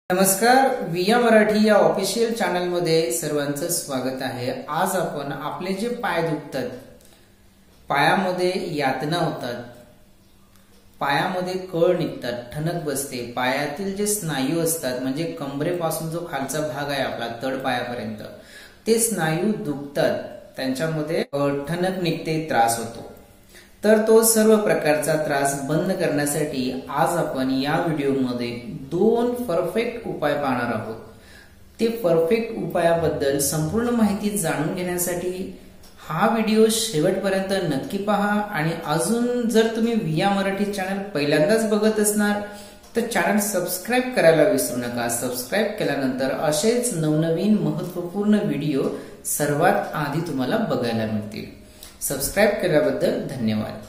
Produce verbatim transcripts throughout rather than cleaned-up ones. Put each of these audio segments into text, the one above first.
नमस्कार, विया मराठी या ऑफिशियल चॅनल मध्ये सर्वांचं स्वागत आहे। आज आपण आपले जे पाय दुखतात, पायामध्ये यातना होतात, पायामध्ये कळ निघतात, ठणक बसते, पायातील जे स्नायू असतात म्हणजे कंबरेपासून जो खालचा भाग आहे आपला तळ पायापर्यंत ते स्नायू दुखतात, त्यांच्यामध्ये ठणक निघते, त्रास होतो। तर तो सर्व प्रकारचा त्रास बंद करण्यासाठी आज आपण या व्हिडिओमध्ये दोन परफेक्ट उपाय पाहणार आहोत। ते परफेक्ट उपायाबद्दल संपूर्ण माहिती जाणून घेण्यासाठी हा व्हिडिओ शेवटपर्यंत नक्की पहा। आणि अजून जर तुम्ही विया मराठी चॅनल पहिल्यांदाच बघत असणार तर चॅनल सबस्क्राइब करायला विसरू नका। सबस्क्राइब केल्यानंतर असेच नवनवीन महत्त्वपूर्ण व्हिडिओ सर्वात आधी तुम्हाला बघायला मिळतील। सबस्क्राइब केल्याबद्दल धन्यवाद।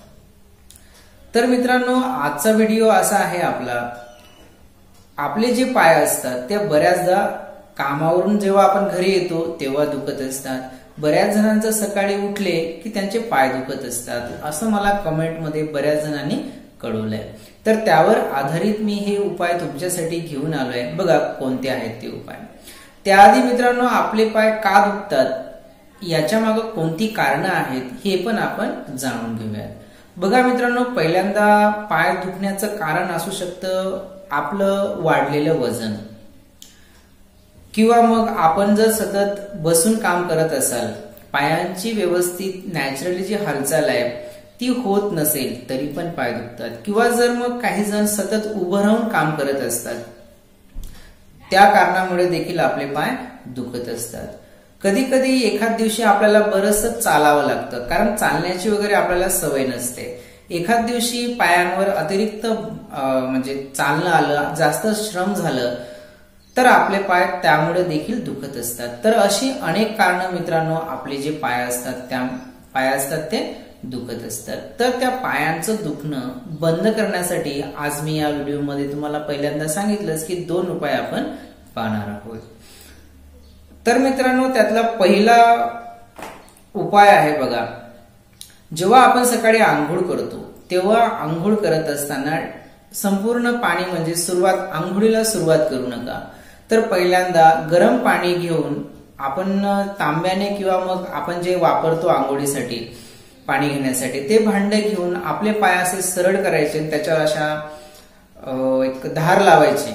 तर मित्रांनो, आजचा व्हिडिओ असा आहे आपला, आपले जे पाय असतात ते बऱ्याचदा कामावरून जेव्हा आपण घरी येतो तेव्हा दुखत असतात। बऱ्याच जणांचं सकाळी उठले की त्यांचे पाय दुखत असतात, असं मला कमेंटमध्ये बऱ्याच जणांनी कळवलंय। तर त्यावर आधारित मी हे उपाय तुमच्यासाठी घेऊन आलोय। बघा कोणते आहेत ते उपाय। त्याआधी मित्रांनो, आपले पाय का दुखतात याच्या मागे कोणती कारणं आहेत हे पण आपण जाणून घेऊयात। बघा मित्रांनो, पहिल्यांदा पाय दुखण्याचं कारण असू शकतं आपलं वाढलेलं वजन, किंवा मग आपण जर सतत बसून काम करत असाल, पायांची व्यवस्थित नॅचरली जी हालचाल आहे ती होत नसेल तरी पण पाय दुखतात, किंवा जर मग काही जण सतत उभं राहून काम करत असतात त्या कारणामुळे देखील आपले पाय दुखत असतात। कधी कधी एखाद दिवशी आपल्याला बरंच चालावं लागतं, कारण चालण्याची वगैरे आपल्याला सवय नसते। एखाद दिवशी पायांवर अतिरिक्त म्हणजे चालणं आलं, जास्त श्रम झालं तर आपले पाय त्यामुळे देखील दुखत असतात। तर अशी अनेक कारणं मित्रांनो आपले जे पाय असतात त्या पाय असतात ते दुखत असतात। तर त्या पायांचं दुखणं बंद करण्यासाठी आज मी या व्हिडिओमध्ये तुम्हाला पहिल्यांदा सांगितलंच की दोन उपाय आपण पाहणार आहोत। तर मित्रांनो, त्यातला पहिला उपाय आहे बघा, जेव्हा आपण सकाळी आंघोळ करतो तेव्हा आंघोळ करत असताना संपूर्ण पाणी म्हणजे सुरुवात आंघोळीला सुरुवात करू नका। तर पहिल्यांदा गरम पाणी घेऊन आपण तांब्याने किंवा मग आपण जे वापरतो आंघोळीसाठी पाणी घेण्यासाठी ते भांड घेऊन आपले पाय असे सरळ करायचे, त्याच्यावर अशा एक धार लावायची।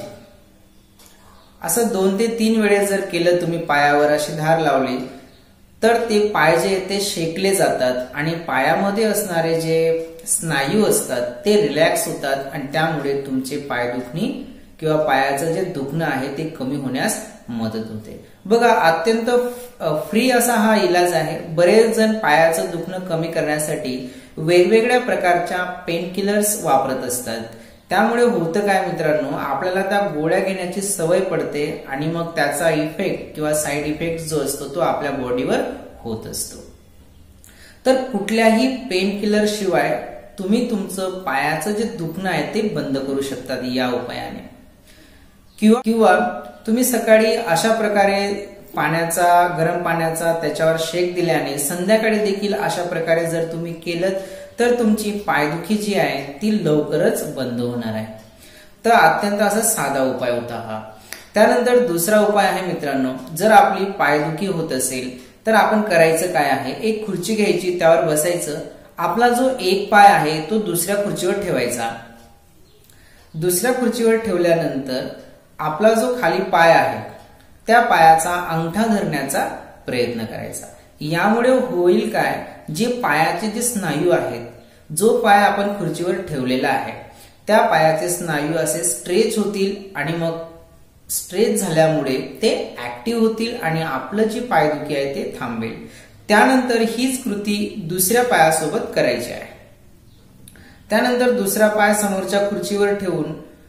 असं दोन ते तीन वेळेस जर केलं तुम्ही, पायावर अशी धार लावली तर ते पाय जे ते शेकले जातात आणि पायामध्ये असणारे जे स्नायू असतात ते रिलॅक्स होतात आणि त्यामुळे तुमचे पाय दुखणी किंवा पायाचं जे दुखणं आहे ते कमी होण्यास मदत होते। बघा, अत्यंत फ्री असा हा इलाज आहे। बरेच जण पायाचं दुखणं कमी करण्यासाठी वेगवेगळ्या प्रकारच्या पेन किलर्स वापरत असतात। त्यामुळे होतं काय मित्रांनो, आपल्याला त्या गोळ्या घेण्याची सवय पडते आणि मग त्याचा इफेक्ट किंवा साईड इफेक्ट जो असतो तो आपल्या बॉडीवर होत असतो। तर कुठल्याही पेन किलर शिवाय तुम्ही तुमचं पायाचं जे दुखणं आहे ते बंद करू शकतात या उपायाने। किंवा किंवा तुम्ही सकाळी अशा प्रकारे पाण्याचा गरम पाण्याचा त्याच्यावर शेक दिल्याने संध्याकाळी देखील अशा प्रकारे जर तुम्ही केलं तर तुमची पायदुखी जी आहे ती लवकरच बंद होणार आहे। तर अत्यंत असा साधा उपाय होता हा। त्यानंतर दुसरा उपाय आहे मित्रांनो, जर आपली पायदुखी होत असेल तर आपण करायचं काय आहे, एक खुर्ची घ्यायची, त्यावर बसायचं, आपला जो एक पाय आहे तो दुसऱ्या खुर्चीवर ठेवायचा। दुसऱ्या खुर्चीवर ठेवल्यानंतर आपला जो खाली पाय आहे त्या पायाचा अंगठा धरण्याचा प्रयत्न करायचा। यामुळे होईल काय, जे पायाचे जे स्नायू आहेत, जो पाय आपण खुर्चीवर ठेवलेला आहे त्या पायाचे स्नायू असे स्ट्रेच होतील आणि मग स्ट्रेच झाल्यामुळे ते ऍक्टिव्ह होतील आणि आपलं जी पायदुखी आहे ते थांबेल। त्यानंतर हीच कृती दुसऱ्या पायासोबत करायची आहे। त्यानंतर दुसरा पाय समोरच्या खुर्चीवर ठेवून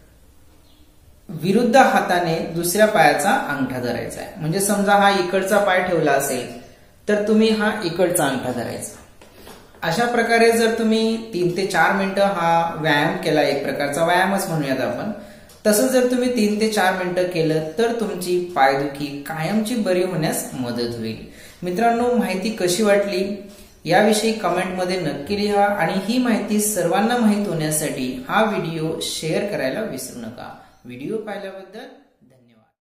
विरुद्ध हाताने दुसऱ्या पायाचा अंगठा धरायचा आहे। म्हणजे समजा हा इकडचा पाय ठेवला असेल तर तुम्ही हा इकडचा अंगठा धरायचा। अशा प्रकारे जर तुम्ही तीन ते चार मिनिटं हा व्यायाम केला, एक प्रकारचा व्यायामच म्हणूयात आपण, तसं जर तुम्ही तीन ते चार मिनिटं केलं तर तुमची पायदुखी कायमची बरी होण्यास मदत होईल। मित्रांनो, माहिती कशी वाटली याविषयी कमेंटमध्ये नक्की लिहा आणि ही माहिती सर्वांना माहित होण्यासाठी हा व्हिडिओ शेअर करायला विसरू नका। व्हिडिओ पाहिल्याबद्दल